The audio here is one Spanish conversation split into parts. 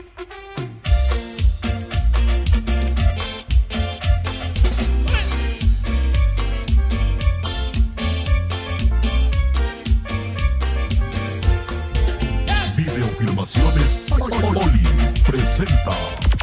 Videofilmaciones Oli presenta.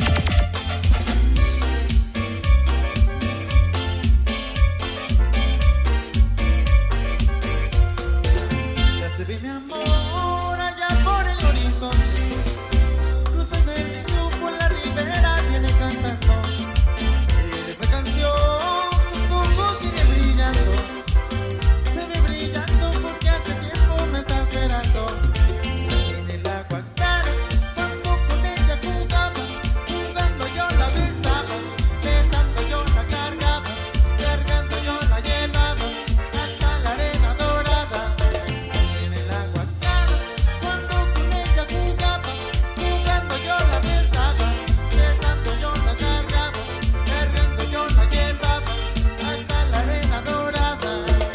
Ya se ve mi amor allá por el horizonte, cruzando el río por la ribera viene cantando. Y esa canción su voz sigue brillando, se ve brillando porque hace tiempo me está esperando. En el agua clara, cuando con ella jugaba, jugando yo la besaba, besando yo la cargaba, cargando yo la llevaba hasta la arena dorada. En el agua clara, cuando con ella jugaba, jugando yo la besaba, besando yo la cargaba, cargando yo la llevaba hasta la arena dorada.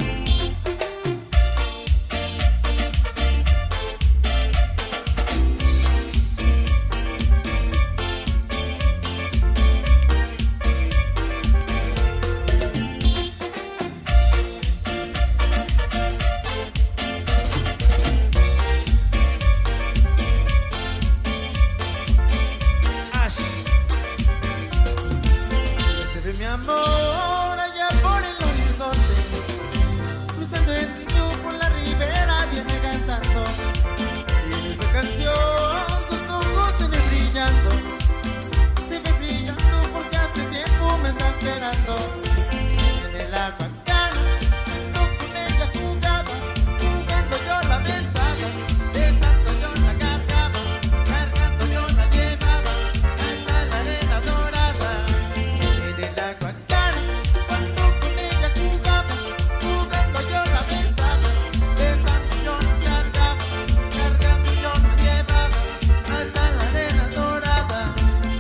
Se ve mi amor allá por el horizonte, cruzando el río por la ribera viene cantando. Y en esa canción sus ojos se ven brillando, se ve brillando porque hace tiempo me está esperando. En el agua clara, cuando con ella jugaba, jugando yo la besaba, besando yo la cargaba, cargando yo la llevaba hasta la arena dorada. En el agua clara, cuando con ella jugaba, jugando yo la besaba, besando yo la cargaba, cargando yo la llevaba hasta la arena dorada.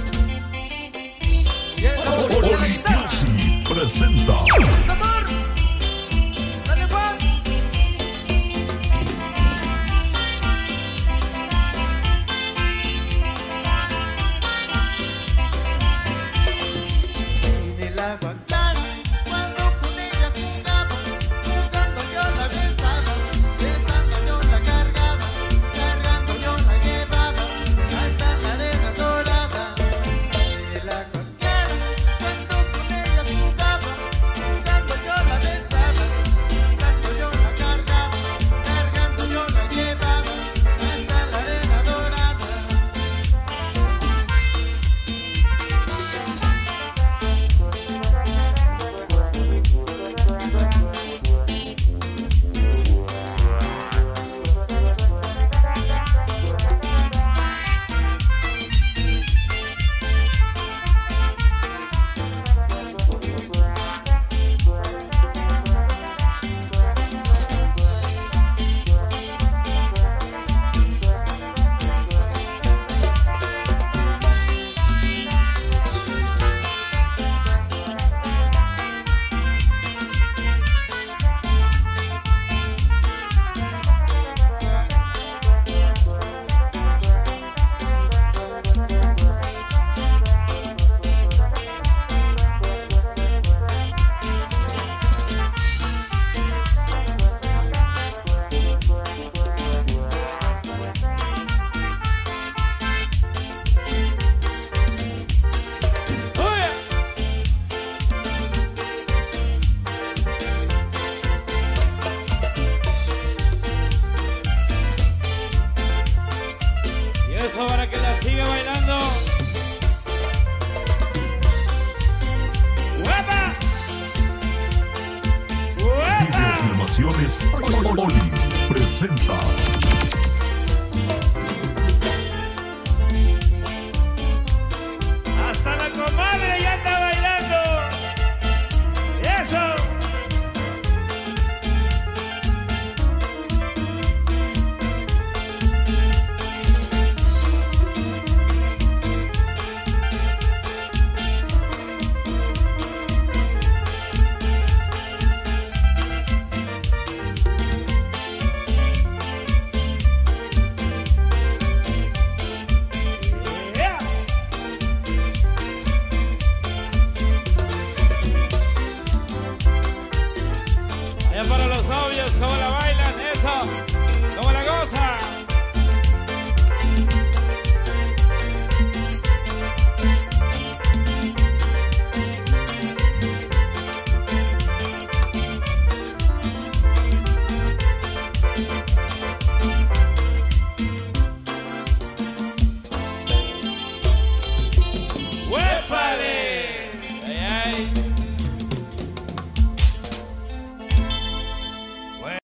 Y el sabor de la Oli guitarra. Music presenta. ¡El sabor! ¡Dale, Juan! En el agua clara, cuando con ella jugaba, jugando yo la besaba, besando yo la cargaba, cargando yo la llevaba hasta la arena dorada. En el agua clara, cuando con ella jugaba, jugando yo la besaba, besando yo la cargaba, cargando yo la llevaba hasta la arena dorada. Y eso para que la siga bailando. ¡Guapa! ¡Guapa! Videofilmaciones Oli presenta. Hasta la comadre ya está bailando. ¡Eso! Es para los novios, como la